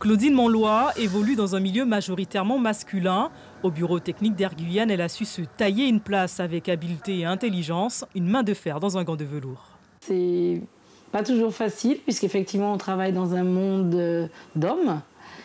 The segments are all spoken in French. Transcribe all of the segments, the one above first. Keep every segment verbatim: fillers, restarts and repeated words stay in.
Claudine Monlois évolue dans un milieu majoritairement masculin. Au bureau technique d'Air Guyane, elle a su se tailler une place avec habileté et intelligence, une main de fer dans un gant de velours. C'est pas toujours facile puisqu'effectivement on travaille dans un monde d'hommes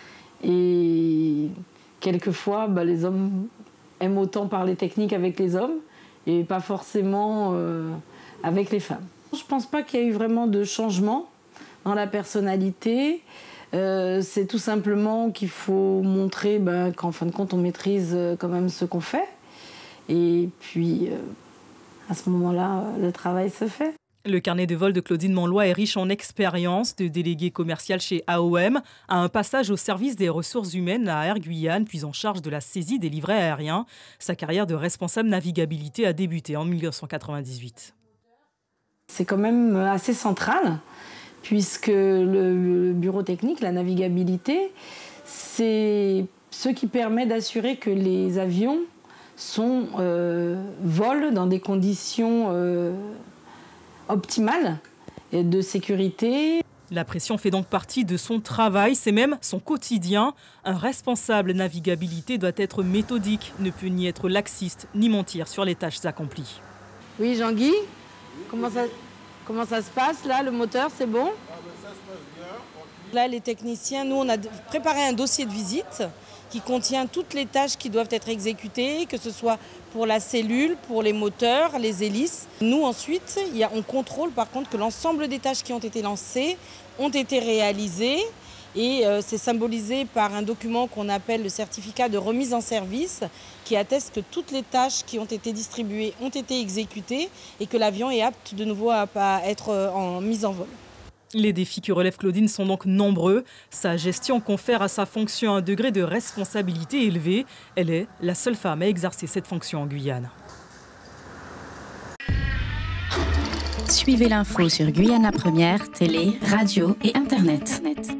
et quelquefois bah, les hommes aiment autant parler technique avec les hommes et pas forcément euh, avec les femmes. Je pense pas qu'il y ait eu vraiment de changement dans la personnalité. Euh, c'est tout simplement qu'il faut montrer ben, qu'en fin de compte on maîtrise euh, quand même ce qu'on fait et puis euh, à ce moment-là le travail se fait. Le carnet de vol de Claudine Monlois est riche en expérience de déléguée commerciale chez A O M à un passage au service des ressources humaines à Air Guyane puis en charge de la saisie des livrets aériens. Sa carrière de responsable navigabilité a débuté en mille neuf cent quatre-vingt-dix-huit. C'est quand même assez central puisque le bureau technique, la navigabilité, c'est ce qui permet d'assurer que les avions sont, euh, volent dans des conditions euh, optimales et de sécurité. La pression fait donc partie de son travail, c'est même son quotidien. Un responsable navigabilité doit être méthodique, ne peut ni être laxiste, ni mentir sur les tâches accomplies. Oui, Jean-Guy, comment ça, comment ça se passe là, le moteur, c'est bon ? Là, les techniciens, nous, on a préparé un dossier de visite qui contient toutes les tâches qui doivent être exécutées, que ce soit pour la cellule, pour les moteurs, les hélices. Nous, ensuite, il y a, on contrôle par contre que l'ensemble des tâches qui ont été lancées ont été réalisées. Et euh, c'est symbolisé par un document qu'on appelle le certificat de remise en service qui atteste que toutes les tâches qui ont été distribuées ont été exécutées et que l'avion est apte de nouveau à, à être en mise en vol. Les défis que relève Claudine sont donc nombreux. Sa gestion confère à sa fonction un degré de responsabilité élevé. Elle est la seule femme à exercer cette fonction en Guyane. Suivez l'info sur Guyana Première, télé, radio et internet.